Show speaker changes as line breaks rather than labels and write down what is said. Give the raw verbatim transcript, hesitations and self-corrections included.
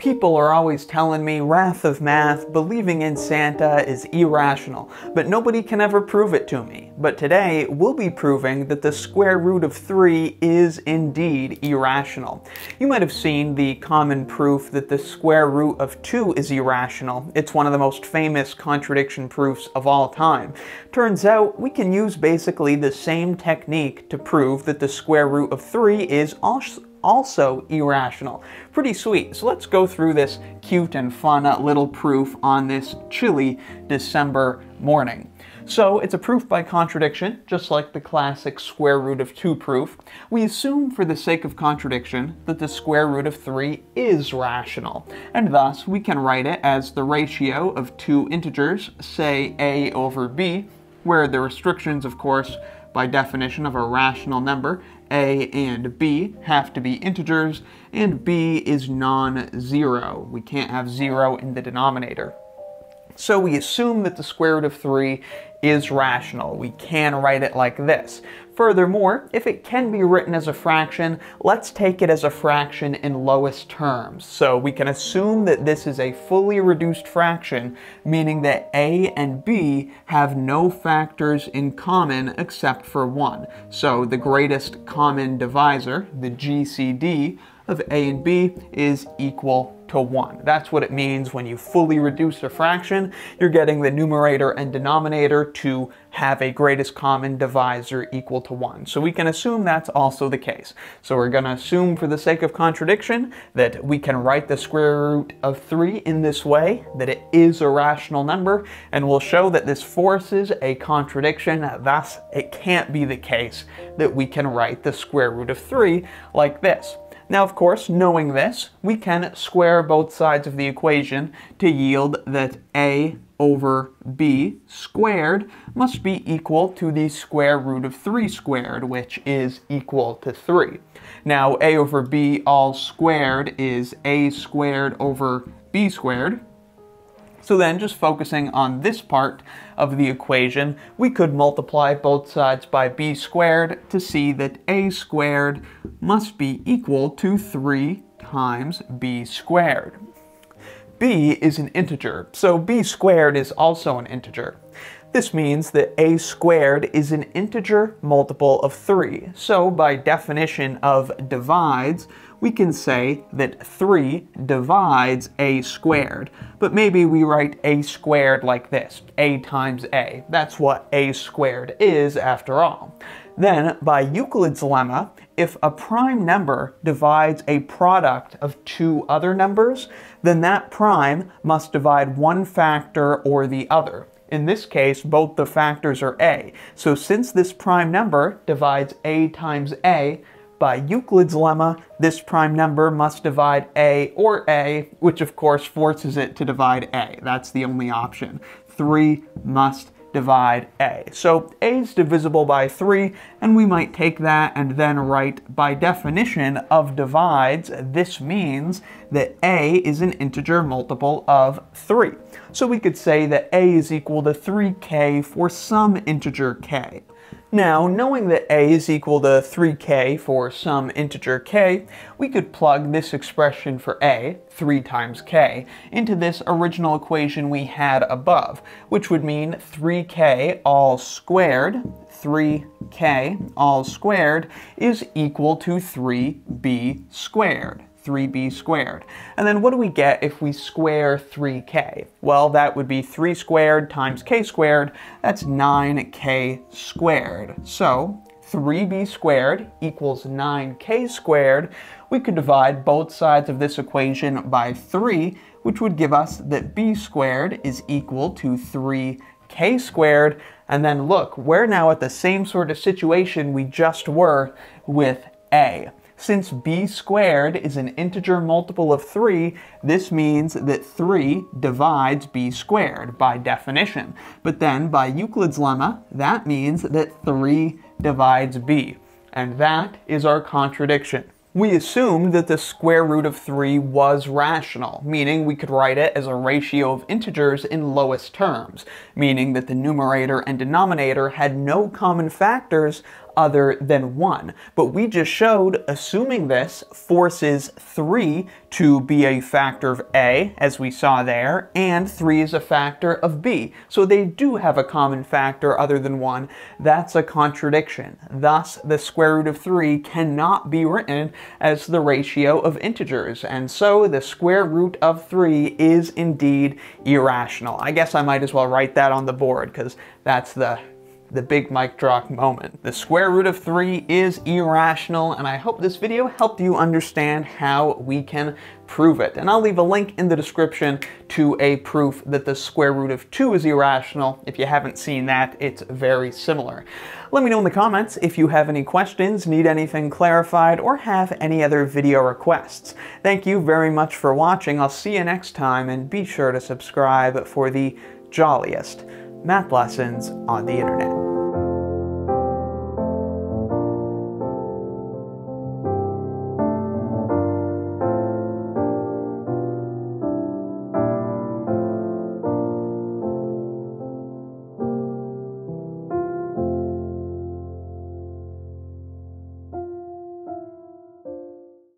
People are always telling me wrath of math, believing in Santa is irrational, but nobody can ever prove it to me. But today, we'll be proving that the square root of three is indeed irrational. You might have seen the common proof that the square root of two is irrational. It's one of the most famous contradiction proofs of all time. Turns out, we can use basically the same technique to prove that the square root of three is also also irrational. Pretty sweet. So let's go through this cute and fun little proof on this chilly December morning. So it's a proof by contradiction, just like the classic square root of two proof. We assume for the sake of contradiction that the square root of three is rational, and thus we can write it as the ratio of two integers, say a over b, where the restrictions, of course, by definition of a rational number, a and b have to be integers, and b is non-zero. We can't have zero in the denominator. So we assume that the square root of three is rational. We can write it like this. Furthermore, if it can be written as a fraction, let's take it as a fraction in lowest terms. So we can assume that this is a fully reduced fraction, meaning that a and b have no factors in common except for one. So the greatest common divisor, the G C D, of a and b is equal to one. That's what it means when you fully reduce a fraction. You're getting the numerator and denominator to have a greatest common divisor equal to one. So we can assume that's also the case. So we're going to assume for the sake of contradiction that we can write the square root of three in this way, that it is a rational number, and we'll show that this forces a contradiction. Thus, it can't be the case that we can write the square root of three like this. Now, of course, knowing this, we can square both sides of the equation to yield that a over b squared must be equal to the square root of three squared, which is equal to three. Now, a over b all squared is a squared over b squared. So then, just focusing on this part of the equation, we could multiply both sides by b squared to see that a squared must be equal to three times b squared. B is an integer, so b squared is also an integer. This means that a squared is an integer multiple of three. So by definition of divides, we can say that three divides a squared. But maybe we write a squared like this, a times a. That's what a squared is after all. Then, by Euclid's lemma, if a prime number divides a product of two other numbers, then that prime must divide one factor or the other. In this case, both the factors are a. So since this prime number divides a times a, by Euclid's lemma, this prime number must divide a or a, which of course forces it to divide a. That's the only option. three must divide a. So a is divisible by three, and we might take that and then write, by definition of divides, this means that a is an integer multiple of three. So we could say that a is equal to three k for some integer k. Now, knowing that a is equal to three k for some integer k, we could plug this expression for a, three times k, into this original equation we had above, which would mean three k all squared, three k all squared, is equal to three b squared. three b squared. And then what do we get if we square three k? Well, that would be three squared times k squared. That's nine k squared. So three b squared equals nine k squared. We could divide both sides of this equation by three, which would give us that b squared is equal to three k squared. And then look, we're now at the same sort of situation we just were with a. Since b squared is an integer multiple of three, this means that three divides b squared by definition. But then by Euclid's lemma, that means that three divides b. And that is our contradiction. We assumed that the square root of three was rational, meaning we could write it as a ratio of integers in lowest terms, meaning that the numerator and denominator had no common factors other than one. But we just showed assuming this forces three to be a factor of A, as we saw there, and three is a factor of B. So they do have a common factor other than one. That's a contradiction. Thus, the square root of three cannot be written as the ratio of integers, and so the square root of three is indeed irrational. I guess I might as well write that on the board, because that's the the big mic drop moment. The square root of three is irrational, and I hope this video helped you understand how we can prove it. And I'll leave a link in the description to a proof that the square root of two is irrational. If you haven't seen that, it's very similar. Let me know in the comments if you have any questions, need anything clarified, or have any other video requests. Thank you very much for watching. I'll see you next time, and be sure to subscribe for the jolliest math lessons on the internet.